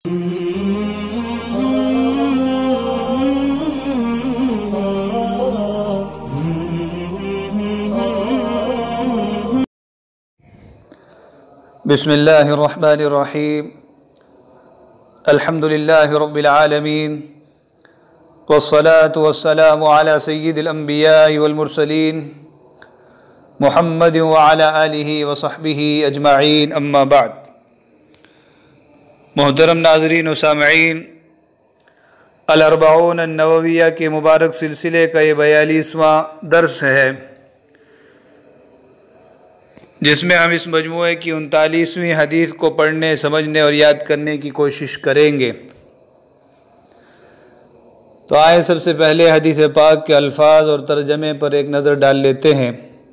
बिस्मिल्लाहिर्रहमानिर्रहीम। अल्हम्दुलिल्लाहि रब्बिल आलमीन वस्सलातु वस्सलामु अला सय्यिदिल अंबियाइ वल मुरसलीन मुहम्मदिन व अला आलिहि व सहबिहि अजमाइन, अम्मा बाद। मोहतरम नाज़रीन व सामईन, अल-अर्बऊन अन-नवविय्या के मुबारक सिलसिले का ये 42वां दर्स है, जिसमें हम इस मजमूए की 39वीं हदीस को पढ़ने, समझने और याद करने की कोशिश करेंगे। तो आए सबसे पहले हदीस पाक के अल्फाज और तर्जमे पर एक नज़र डाल लेते हैं।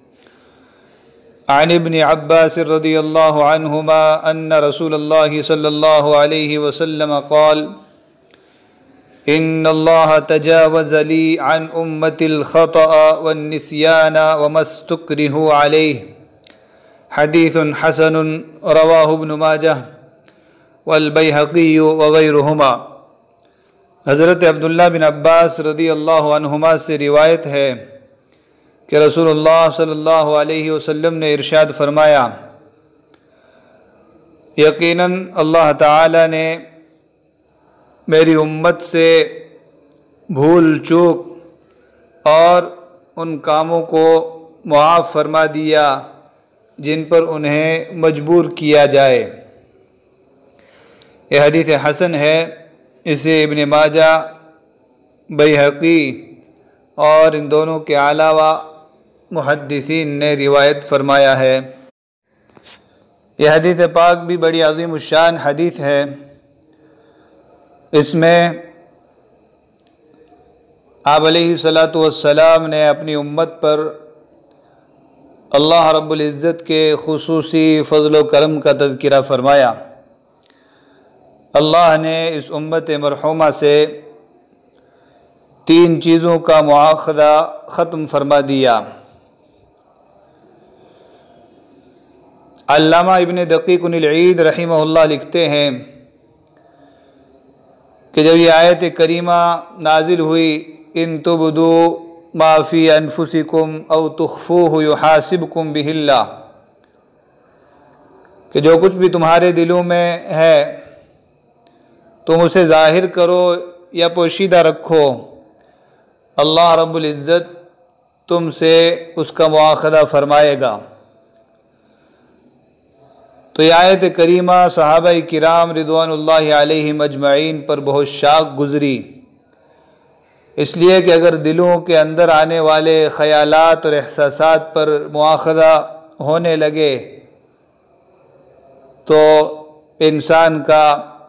अन इब्न अब्बास रज़ियल्लाहु अन्हुमा अन्ना रसूलल्लाहि सल्लल्लाहु अलैहि वसल्लम क़ाल इन्नल्लाह तजावज़ ली अन उम्मतिल ख़तअ वन निस्यान व मस्तुक्रिहु अलैहि। हदीसुन हसनुन रवाहु इब्न माजाह वल बैहक़ी व गैरुहुमा। हज़रत अब्दुल्लाह बिन अब्बास रज़ियल्लाहु अन्हुमा से रिवायत है कि रसूलुल्लाह सल्लल्लाहु अलैहि वसल्लम ने इरशाद फरमाया, यकीनन अल्लाह ताला ने मेरी उम्मत से भूल चूक और उन कामों को मुआफ़ फरमा दिया जिन पर उन्हें मजबूर किया जाए। यह हदीस हसन है। इसे इब्न माजा, बैहक़ी और इन दोनों के अलावा मुहद्दिसीन ने रिवायत फरमाया है। यह हदीस पाक भी बड़ी अज़ीम शान हदीस है। इसमें आप अलैहिस्सलातु वस्सलाम ने अपनी उम्मत पर अल्लाह रब्बुल इज़्ज़त के खुसूसी फ़ज़ल व करम का तज़किरा फ़रमाया। अल्लाह ने इस उम्मत मरहूमा से 3 चीज़ों का मुआख़ज़ा ख़त्म फरमा दिया। अल्लामा इब्न दक़ीक़ुल ईद रहिमहुल्लाह लिखते हैं कि जब ये आयत करीमा नाजिल हुई, इन तुबदू माफ़ी अनफुसिकुम औ तुख़्फ़ूहु युहासिबकुम बिहिल्लाह, कि जो कुछ भी तुम्हारे दिलों में है तुम उसे ज़ाहिर करो या पोशीदा रखो, अल्लाह रब्बुल इज़्ज़त तुमसे उसका मुआख़ज़ा फ़रमाएगा। तो यह आयत करीमा सहाबाए किराम रिज़वानुल्लाहि अलैहिम अजमईन पर बहुत शाक गुज़री, इसलिए कि अगर दिलों के अंदर आने वाले ख़यालात और एहसासात पर मुआख़ज़ा होने लगे तो इंसान का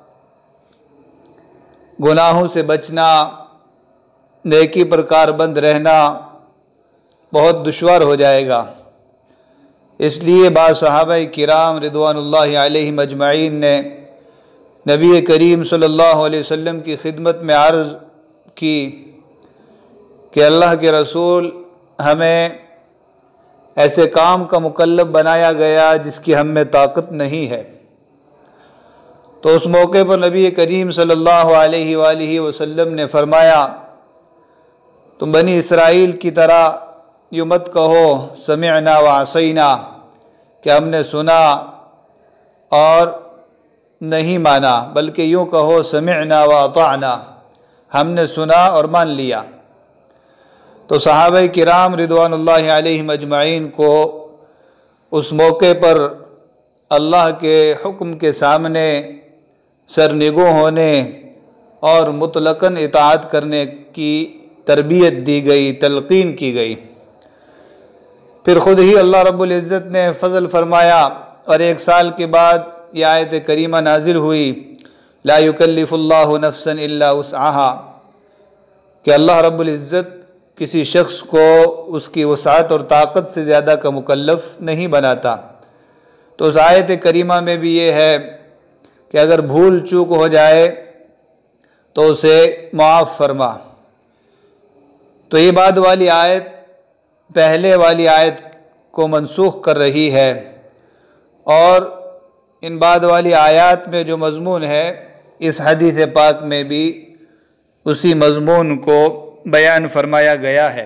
गुनाहों से बचना, नेकी पर कारबंद रहना बहुत दुश्वार हो जाएगा। इसलिए बाद सहाबाए किराम रिज़वानुल्लाहि अलैहिम अजमईन ने नबी करीम सल्लल्लाहु अलैहि वसल्लम की खिदमत में अर्ज़ की कि अल्लाह के रसूल, हमें ऐसे काम का मुकल्लफ बनाया गया जिसकी हम में ताकत नहीं है। तो उस मौके पर नबी करीम सल्लल्लाहु अलैहि वसल्लम ने फरमाया, तुम बनी इसराइल की तरह यूँ मत कहो समिअना व असैना, कि हमने सुना और नहीं माना, बल्कि यूँ कहो समिअना व अताअना, हमने सुना और मान लिया। तो सहाबाए किराम रिज़वानुल्लाहि अलैहिम अजमईन को उस मौके पर अल्लाह के हुक्म के सामने सरनिगो होने और मुतलक़न इताअत करने की तरबियत दी गई, तलक़ीन की गई। फिर ख़ुद ही अल्लाह रब्बुल इज़्ज़त ने फ़ज़ल फ़रमाया और 1 साल के बाद यह आयत करीमा नाजिल हुई, ला युकल्लिफ़ुल्लाहु नफ़्सन इल्ला वुस्अहा, कि अल्लाह रब्बुल इज़्ज़त किसी शख्स को उसकी वसाअत और ताकत से ज़्यादा का मुकल्लफ़ नहीं बनाता। तो उस आयत करीमा में भी ये है कि अगर भूल चूक हो जाए तो उसे माफ़ फरमा। तो ये बाद वाली आयत पहले वाली आयत को मनसूख कर रही है और इन बाद वाली आयात में जो मज़मून है इस हदीस पाक में भी उसी मज़मून को बयान फरमाया गया है।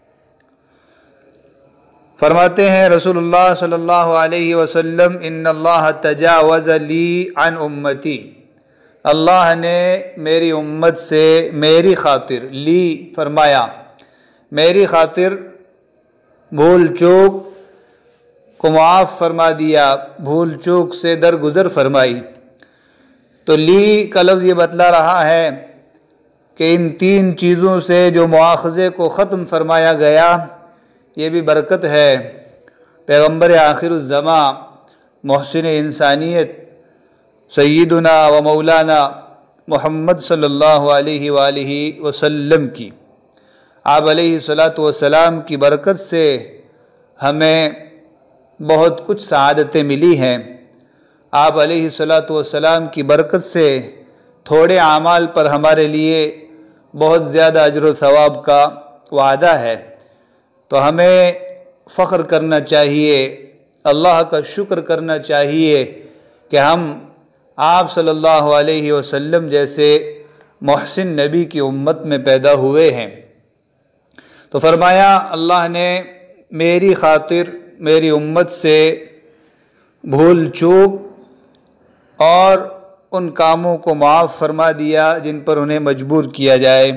फरमाते हैं रसूलुल्लाह सल्लल्लाहु अलैहि वसल्लम, इन्नल्लाह तजावज़ ली अन उम्मती, अल्लाह ने मेरी उम्मत से मेरी खातिर, ली फरमाया मेरी खातिर, भूल चूक को माफ़ फरमा दिया, भूल चूक से दरगुज़र फरमाई। तो ली का लफ्ज़ ये बतला रहा है कि इन तीन चीज़ों से जो मुआख़ज़े को ख़त्म फरमाया गया, ये भी बरकत है। पैगम्बर आखिरुज़्ज़मा मोहसिन इंसानियत सय्यिदुना व मौलाना मुहम्मद सल्लल्लाहु अलैहि वालिहि वसल्लम की, आप अलैहिस्सलातु वस्सलाम की बरकत से हमें बहुत कुछ सआदतें मिली हैं। आप अलैहिस्सलातु वस्सलाम की बरकत से थोड़े आमाल पर हमारे लिए बहुत ज़्यादा अजर व सवाब का वादा है। तो हमें फ़ख्र करना चाहिए, अल्लाह का शुक्र करना चाहिए कि हम आप सल्लल्लाहु अलैहि वसल्लम जैसे मोहसिन नबी की उम्मत में पैदा हुए हैं। तो फरमाया अल्लाह ने मेरी खातिर मेरी उम्मत से भूल चूक और उन कामों को माफ़ फरमा दिया जिन पर उन्हें मजबूर किया जाए।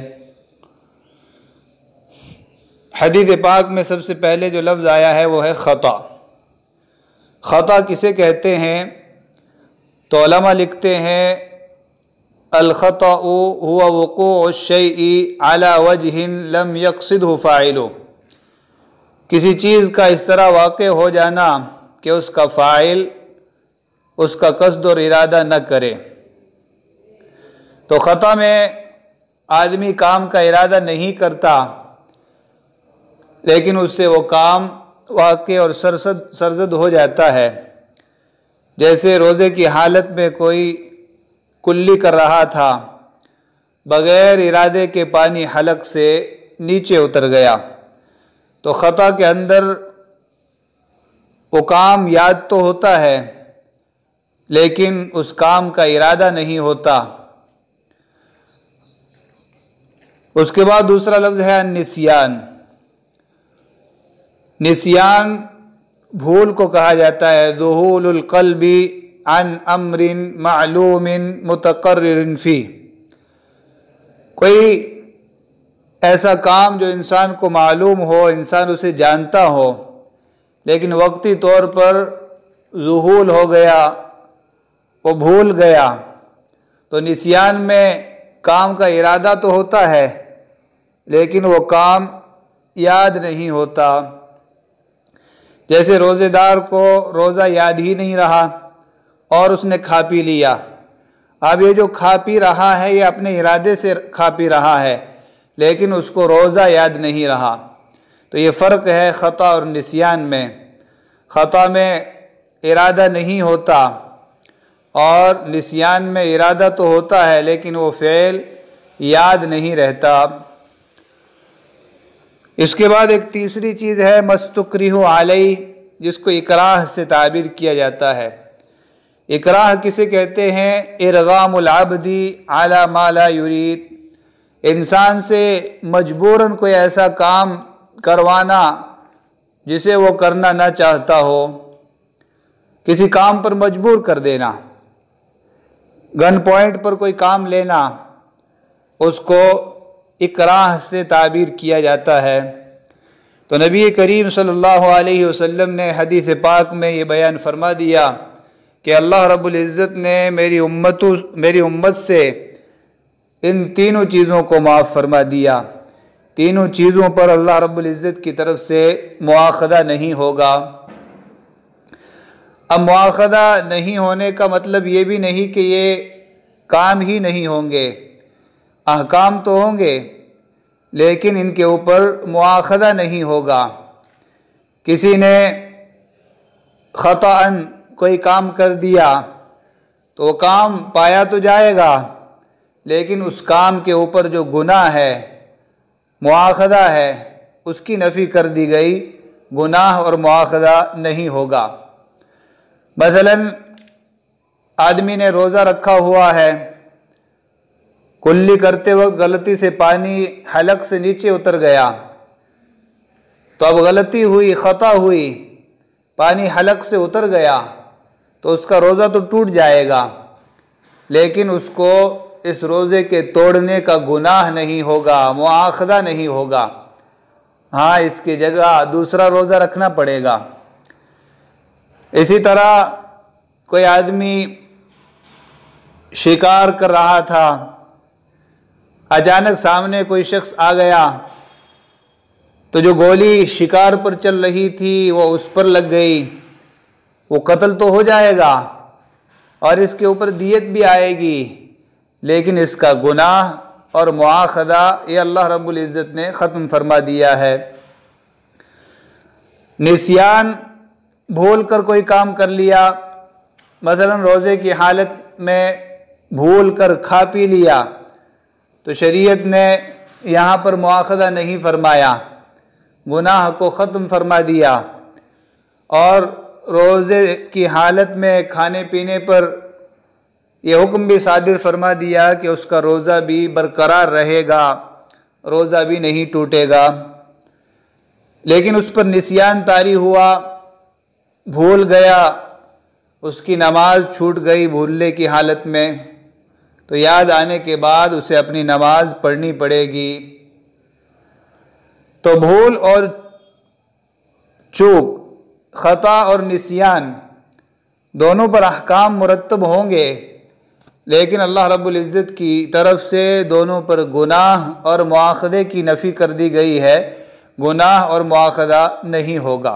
हदीस पाक में सबसे पहले जो लफ्ज़ आया है वो है ख़ता। ख़ता किसे कहते हैं? तो उलमा लिखते हैं अल-ख़ताउ हुवा वक़ूअ शैइ अला वजहिन लम यक़सिदहु फ़ाइलुहु, किसी चीज़ का इस तरह वाक़े हो जाना कि उसका फ़ाइल उसका कस्द और इरादा न करे। तो ख़ता में आदमी काम का इरादा नहीं करता, लेकिन उससे वो काम वाक़े और सरज़द हो जाता है। जैसे रोज़े की हालत में कोई कुल्ली कर रहा था, बग़ैर इरादे के पानी हलक से नीचे उतर गया, तो ख़ता के अंदर वो काम याद तो होता है लेकिन उस काम का इरादा नहीं होता। उसके बाद दूसरा लफ्ज़ है निस्यान। निस्यान भूल को कहा जाता है। ज़ुहूलुल क़ल्बि अन अम्रिन मालूमिन मुतक़र्रिरिन फ़ी, कोई ऐसा काम जो इंसान को मालूम हो, इंसान उसे जानता हो, लेकिन वक्ती तौर पर ज़ुहूल हो गया, वो भूल गया। तो निस्यान में काम का इरादा तो होता है लेकिन वो काम याद नहीं होता। जैसे रोज़ेदार को रोज़ा याद ही नहीं रहा और उसने खा पी लिया। अब ये जो खा पी रहा है ये अपने इरादे से खा पी रहा है लेकिन उसको रोज़ा याद नहीं रहा। तो ये फ़र्क है ख़ता और निस्यान में। ख़ता में इरादा नहीं होता और निस्यान में इरादा तो होता है लेकिन वो फ़ेल याद नहीं रहता। इसके बाद एक तीसरी चीज़ है मस्तुक्रिहु अलैहि, जिसको इकराह से ताबीर किया जाता है। इकराह किसे कहते हैं? इरगामुल अब्दी अला मा ला युरीद, इंसान से मजबूरन कोई ऐसा काम करवाना जिसे वो करना ना चाहता हो, किसी काम पर मजबूर कर देना, गन पॉइंट पर कोई काम लेना, उसको इकराह से ताबीर किया जाता है। तो नबी करीम सल्लल्लाहु अलैहि वसल्लम ने हदीस पाक में ये बयान फरमा दिया कि अल्लाह रब्बुल इज़्ज़त ने मेरी उम्मत से इन तीनों चीज़ों को माफ़ फरमा दिया। तीनों चीज़ों पर अल्लाह रब्बुल इज़्ज़त की तरफ से मुआख़ज़ा नहीं होगा। अब मुआख़ज़ा नहीं होने का मतलब ये भी नहीं कि ये काम ही नहीं होंगे, अहकाम तो होंगे लेकिन इनके ऊपर मुआख़ज़ा नहीं होगा। किसी ने ख़ताअन कोई काम कर दिया तो वो काम पाया तो जाएगा लेकिन उस काम के ऊपर जो गुनाह है, मुआख़ज़ा है, उसकी नफ़ी कर दी गई, गुनाह और मुआख़ज़ा नहीं होगा। मसलन आदमी ने रोज़ा रखा हुआ है कुल्ली करते वक्त गलती से पानी हलक से नीचे उतर गया, तो अब गलती हुई, ख़ता हुई, पानी हलक से उतर गया, तो उसका रोज़ा तो टूट जाएगा, लेकिन उसको इस रोज़े के तोड़ने का गुनाह नहीं होगा, मुआखदा नहीं होगा। हाँ, इसकी जगह दूसरा रोज़ा रखना पड़ेगा। इसी तरह कोई आदमी शिकार कर रहा था, अचानक सामने कोई शख्स आ गया, तो जो गोली शिकार पर चल रही थी वो उस पर लग गई, वो कत्ल तो हो जाएगा और इसके ऊपर दियत भी आएगी, लेकिन इसका गुनाह और मुआखदा ये अल्लाह रब्बुल इज़्ज़त ने ख़त्म फरमा दिया है। निस्यान, भूल कर कोई काम कर लिया, मसलन रोज़े की हालत में भूल कर खा पी लिया, तो शरीयत ने यहाँ पर मुआखदा नहीं फरमाया, गुनाह को ख़त्म फरमा दिया। और रोज़े की हालत में खाने पीने पर यह हुक्म भी सादिर फरमा दिया कि उसका रोज़ा भी बरकरार रहेगा, रोज़ा भी नहीं टूटेगा। लेकिन उस पर निस्यान तारी हुआ, भूल गया, उसकी नमाज छूट गई भूलने की हालत में, तो याद आने के बाद उसे अपनी नमाज पढ़नी पड़ेगी। तो भूल और चूक, ख़ता और निस्यान दोनों पर अहकाम मुरत्तब होंगे, लेकिन अल्लाह रब्बुल इज़्ज़त की तरफ से दोनों पर गुनाह और मुआखदे की नफ़ी कर दी गई है, गुनाह और मुआखदा नहीं होगा।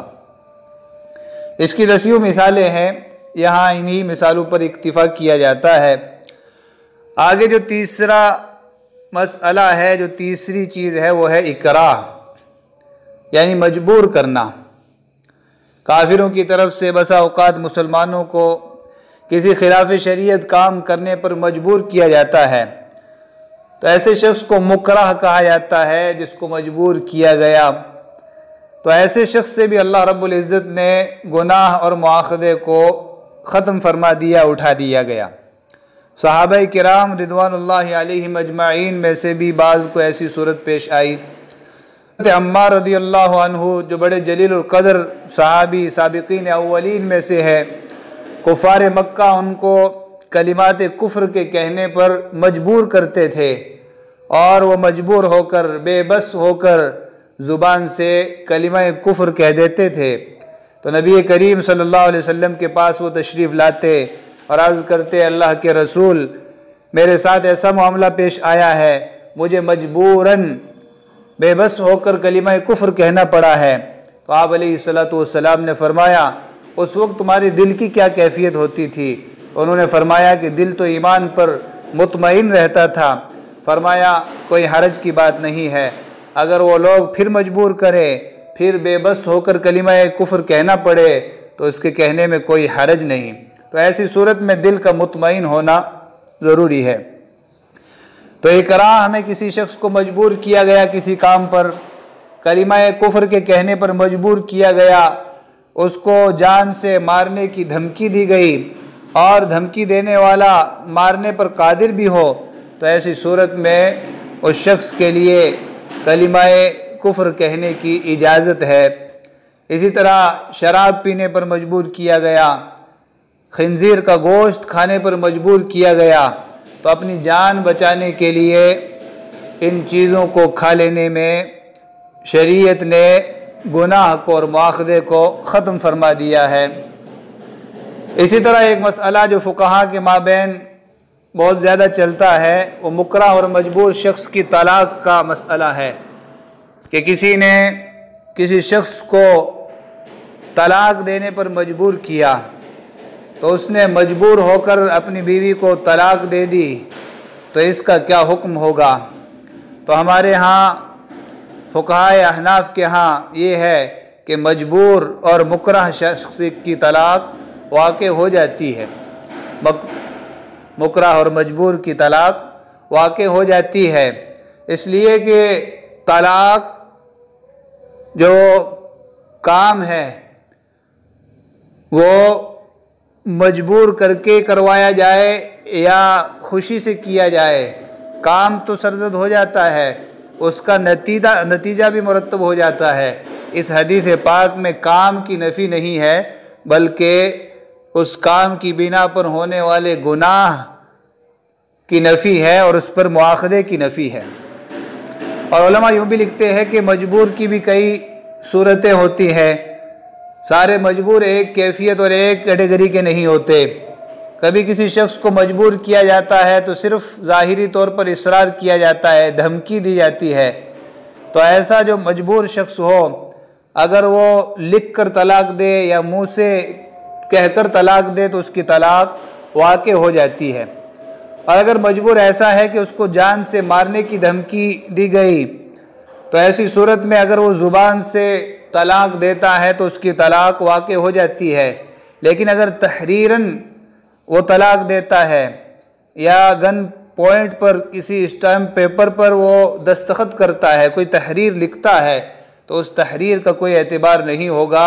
इसकी दसियों मिसालें हैं, यहाँ इन्हीं मिसालों पर इक्तिफ़ा किया जाता है। आगे जो तीसरा मसला है, जो तीसरी चीज़ है, वो है इकराह, यानी मजबूर करना। काफिरों की तरफ से बसा औकात मुसलमानों को किसी खिलाफ शरीयत काम करने पर मजबूर किया जाता है, तो ऐसे शख्स को मुकरह कहा जाता है, जिसको मजबूर किया गया। तो ऐसे शख्स से भी अल्लाह रब्बुल इज़्ज़त ने गुनाह और मुआखदे को ख़त्म फरमा दिया, उठा दिया गया। सहाबाए किराम रिदवानुल्लाहि अलैहिम अजमाइन में से भी बाज़ को ऐसी सूरत पेश आई। अम्मार रज़ियल्लाहु अन्हु, जो बड़े जलीलुल क़द्र सहाबी साबिक़ीन अव्वलीन में से है, कुफ़ार मक्का उनको कलिमात कुफ्र के कहने पर मजबूर करते थे और वो मजबूर होकर, बेबस होकर ज़ुबान से कलिमा कुफ्र कह देते थे। तो नबी करीम सल्लल्लाहु अलैहि वसल्लम के पास वो तशरीफ़ लाते और अर्ज़ करते, अल्लाह के रसूल, मेरे साथ ऐसा मामला पेश आया है, मुझे मजबूरन बेबस होकर कलिमा कुफ्र कहना पड़ा है। तो आप अलैहिस्सलातु वस्सलाम ने फरमाया, उस वक्त तुम्हारे दिल की क्या कैफियत होती थी? उन्होंने फरमाया कि दिल तो ईमान पर मुतमईन रहता था। फरमाया, कोई हरज की बात नहीं है, अगर वो लोग फिर मजबूर करें, फिर बेबस होकर कलिमा कुफ्र कहना पड़े, तो उसके कहने में कोई हरज नहीं। तो ऐसी सूरत में दिल का मुतमईन होना ज़रूरी है। तो इकराह, हमें किसी शख्स को मजबूर किया गया किसी काम पर, कलिमा कुफ्र के कहने पर मजबूर किया गया, उसको जान से मारने की धमकी दी गई और धमकी देने वाला मारने पर कादिर भी हो, तो ऐसी सूरत में उस शख्स के लिए कलिमा कुफ्र कहने की इजाज़त है। इसी तरह शराब पीने पर मजबूर किया गया, खिंजीर का गोश्त खाने पर मजबूर किया गया, तो अपनी जान बचाने के लिए इन चीज़ों को खा लेने में शरीयत ने गुनाह को और मुआखदे को ख़त्म फरमा दिया है। इसी तरह एक मसला जो फ़ुक़हा के माबैन बहुत ज़्यादा चलता है, वो मुकरह और मजबूर शख्स की तलाक़ का मसला है कि किसी ने किसी शख्स को तलाक़ देने पर मजबूर किया, तो उसने मजबूर होकर अपनी बीवी को तलाक़ दे दी, तो इसका क्या हुक्म होगा? तो हमारे यहाँ फ़ुक़हाए अहनाफ के यहाँ ये है कि मजबूर और मुकरह शख्स की तलाक़ वाक़े हो जाती है, मुकरह और मजबूर की तलाक़ वाक़े हो जाती है, इसलिए कि तलाक़ जो काम है वो मजबूर करके करवाया जाए या खुशी से किया जाए, काम तो सरजद हो जाता है, उसका नतीजा भी मुरतब हो जाता है। इस हदीस पाक में काम की नफ़ी नहीं है, बल्कि उस काम की बिना पर होने वाले गुनाह की नफ़ी है और उस पर मुआखदे की नफ़ी है। और उलमा यूँ भी लिखते हैं कि मजबूर की भी कई सूरतें होती हैं। सारे मजबूर एक कैफियत और एक कैटेगरी के नहीं होते। कभी किसी शख्स को मजबूर किया जाता है तो सिर्फ ज़ाहिरी तौर पर इसरार किया जाता है, धमकी दी जाती है। तो ऐसा जो मजबूर शख्स हो, अगर वो लिख कर तलाक दे या मुँह से कहकर तलाक दे तो उसकी तलाक वाक़ हो जाती है। और अगर मजबूर ऐसा है कि उसको जान से मारने की धमकी दी गई, तो ऐसी सूरत में अगर वो ज़ुबान से तलाक देता है तो उसकी तलाक वाक़ हो जाती है। लेकिन अगर तहरीरन वो तलाक देता है या गन पॉइंट पर किसी स्टैम्प पेपर पर वो दस्तखत करता है, कोई तहरीर लिखता है, तो उस तहरीर का कोई एतबार नहीं होगा,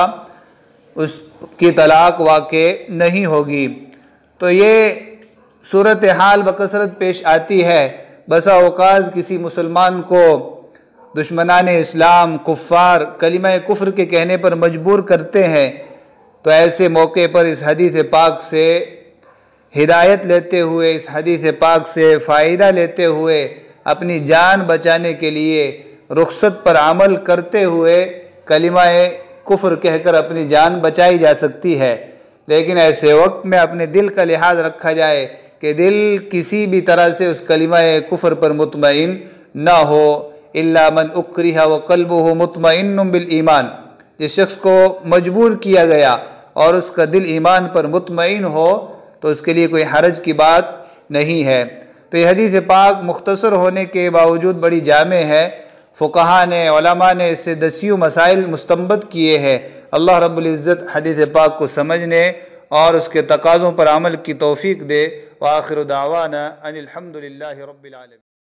उसकी तलाक वाक़ नहीं होगी। तो ये सूरत हाल बकसरत पेश आती है। बसा औक़ात किसी मुसलमान को दुश्मनान इस्लाम कुफ़ार कलिमा कुफ्र के कहने पर मजबूर करते हैं, तो ऐसे मौके पर इस हदीस पाक से हिदायत लेते हुए, इस हदीस पाक से फ़ायदा लेते हुए अपनी जान बचाने के लिए रुखसत पर अमल करते हुए कलिमा कुफ्र कहकर अपनी जान बचाई जा सकती है। लेकिन ऐसे वक्त में अपने दिल का लिहाज रखा जाए कि दिल किसी भी तरह से उस कलिमा कुफ्र पर मुतमईन न हो। इल्ला मन उक्रिहा व क़ल्बुहु मुतमइन्नुम बिल ईमान, जिस शख्स को मजबूर किया गया और उसका दिल ईमान पर मुतमईन हो तो उसके लिए कोई हरज की बात नहीं है। तो ये हदीस पाक मुख्तसर होने के बावजूद बड़ी जामे है। फ़ुक़हा ने, उलमा ने इससे दसियों मसाइल मुस्तंबत किए हैं। अल्लाह रब्बुल इज़्ज़त हदीस पाक को समझने और उसके तकाज़ों पर अमल की तौफ़ीक़ दे। व आखिर दावाना अनिल हम्दुलिल्लाहि रब्बिल आलमीन।